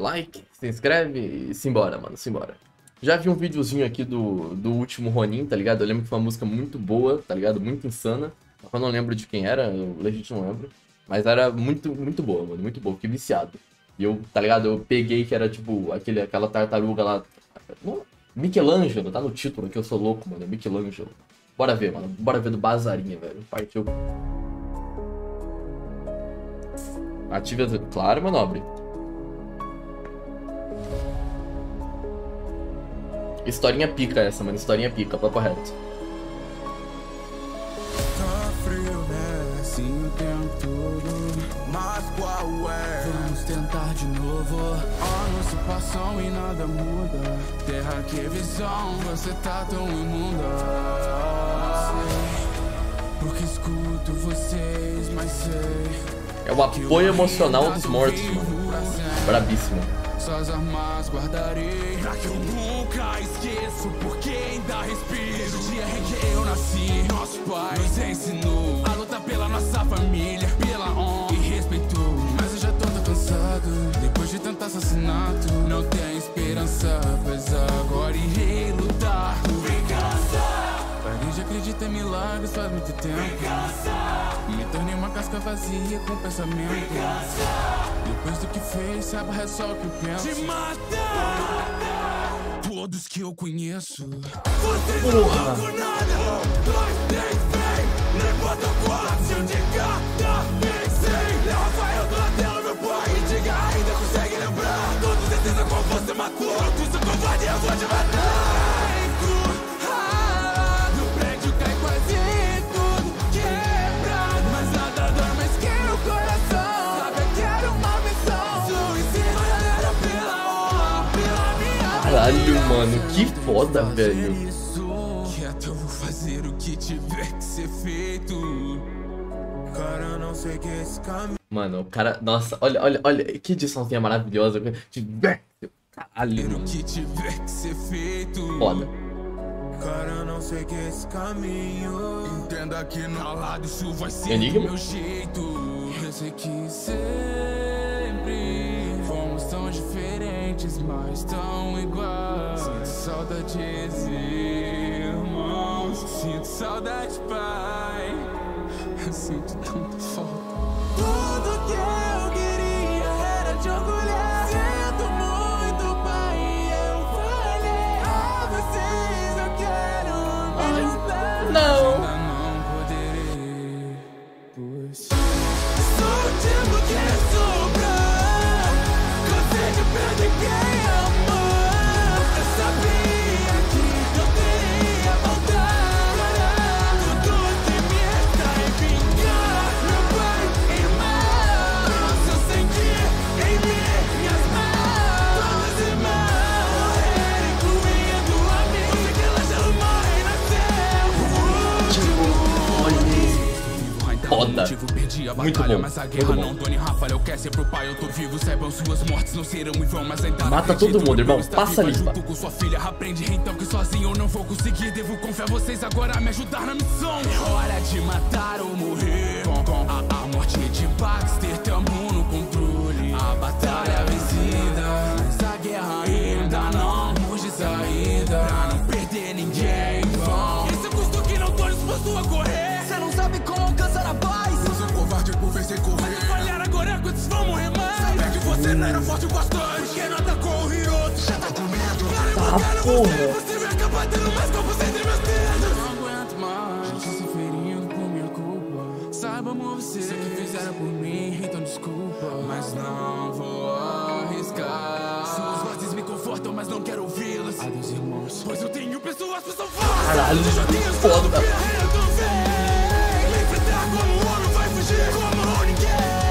like, se inscreve e simbora, mano, simbora. Já vi um videozinho aqui do último Ronin, tá ligado? Eu lembro que foi uma música muito boa, tá ligado? Muito insana. Eu não lembro de quem era, eu legítimo não lembro. Mas era muito boa, mano, muito boa, fiquei viciado. E eu, tá ligado? Eu peguei que era tipo aquela tartaruga lá. Michelangelo, tá no título aqui, eu sou louco, mano, é Michelangelo. Bora ver, mano, bora ver do Bazarinha, velho. Partiu. Ative as... Claro, manobre. Historinha pica essa, mano. Historinha pica, papo reto. Tá frio, né? Assim o tempo todo. Mas qual é? Vamos tentar de novo. Anos se passam e nada muda. Terra que visão, você tá tão imunda. Porque escuto vocês, mas sei. É o apoio emocional dos mortos, mano. Brabíssimo. Suas armas guardarei pra que eu nunca esqueço, porque ainda respiro. Desde o dia em que eu nasci, nosso pai nos ensinou a lutar pela nossa família, pela honra e respeito. Mas eu já tô cansado, depois de tanto assassinato. Não tenho esperança, pois agora irei lutar por vingança. Parei de acreditar em milagres faz muito tempo. Me tornei uma casca vazia com pensamento. Depois do que fez, sabe, é só o que eu penso. Te matar todos que eu conheço. Vocês não vão por nada. 2, 3, vem. Nem bota 4, se eu de cada vez sem. Léo Rafael Donatello, meu pai. E diga, ainda consegue lembrar todos esses a qual você matou. Tu sou covarde, eu vou te matar. Caralho, mano, que foda, velho. Que até eu vou fazer o que tiver que ser feito. Cara, não sei que esse caminho. Mano, o cara, nossa, olha, que ediçãozinha maravilhosa. Caralho, O que tiver que ser feito. foda. Cara, não sei que esse caminho. Entenda que no lado isso vai ser Enigma? do meu jeito. Eu sei que sempre fomos tão diferentes, mas tão iguais. Sinto saudades, irmãos. Sinto saudade, pai. Eu sinto tanta falta. Tudo que eu queria era te orgulhar. Sinto muito, pai, eu falhei. A vocês eu quero me juntar. Não. Ainda não poderei, pois sou o tipo que sobra. Cansei de perder quem amou. Eu sabia que eu teria voltar. Tudo que me resta é vingar meu pai e irmãos. Eu senti em minhas mãos. Todos os irmãos morreram, incluindo a mim. O Michelangelo morre e nasceu. Foda. Muito bom, Mas a muito guerra bom. não done Rafa, eu quero ser pro pai, eu tô vivo. Saibam suas mortes não serão em vão, mas ainda Mata todo mundo, irmão, passa limpa. junto com sua filha, aprende então que sozinho eu não vou conseguir. Devo confiar vocês agora a me ajudar na missão. É hora de matar ou morrer. Com a morte de Baxter, tamo no controle. A batalha vencida, mas a guerra ainda não temos de saída. Pra não perder ninguém em vão. Esse é o custo que não tô disposto a correr. Cê não sabe como alcançar a paz. Você é covarde por vencer correr. Se falhar agora, quantos vão morrer mais? Saber que você não era forte o bastante. Porque não atacou o Hiroto. Já tá com medo. porra. Você vai acabar tendo mais corpos entre meus dedos. Não aguento mais. Gente se ferindo por minha culpa. Saiba, amor, você que fizeram por mim, então desculpa. Mas não vou arriscar. Suas vozes me confortam, mas não quero ouvi-las. Adeus, irmãos. Pois eu tenho pessoas que são fortes. Caralho, foda. Como o ouro vai fugir, como ninguém.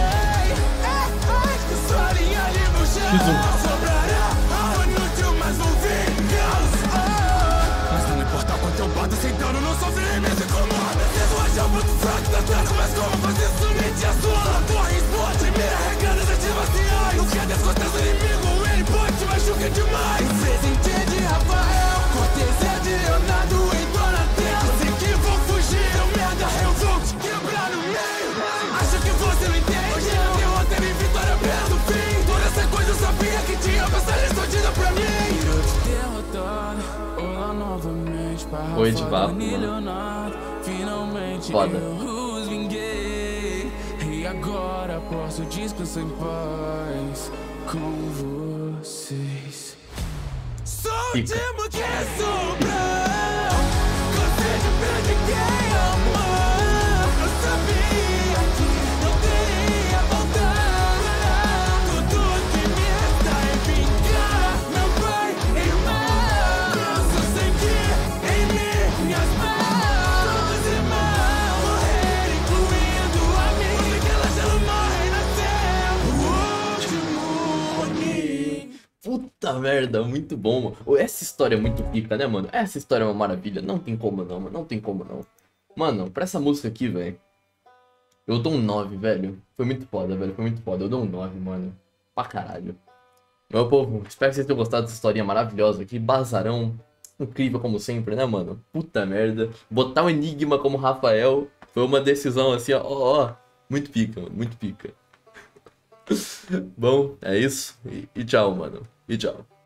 Sua linha ali no chão. Sobrará inútil, mas vou vingar. Mas não importa quanto eu bato, sem dano, não sofre nem me incomoda. Preciso achar um ponto fraco da troca, mas como fazer sumir a sua? Corre, explode, primeira regada, ativa ciais. No que é das costas do inimigo, ele pode te machucar demais. Presente de Rafael, cortesia de Leonardo em Donatello. Sei que vou fugir, eu merda, eu vou te quebrar no meio. Acho que você não entende. Hoje a derrota é minha vitória perto do fim. Toda essa coisa eu sabia que tinha. Foi de vapo, mano. Foda. E agora posso descansar em paz com vocês. Sou o time que sobrou. Conselho pra ninguém amar. Eu sabia que não teria voltar. Tudo que me resta é vingar meu pai e irmão. Eu só sei que em minhas mãos todos irmãos morreram, incluindo a mim. Porque ela já não morre na terra. O último Ronin. Puta merda, muito bom, mano. Essa história é muito pica, né, mano? Essa história é uma maravilha. Não tem como não, mano. Não tem como não. Mano, pra essa música aqui, velho, eu dou um 9, velho. Foi muito foda, velho. Foi muito foda. Eu dou um 9, mano. Pra caralho. Meu povo, espero que vocês tenham gostado dessa historinha maravilhosa aqui. Bazarão. Incrível como sempre, né, mano? Puta merda. Botar o Enigma como Rafael foi uma decisão assim, ó. Muito pica, mano. Muito pica. Bom, é isso. E tchau, mano. E tchau.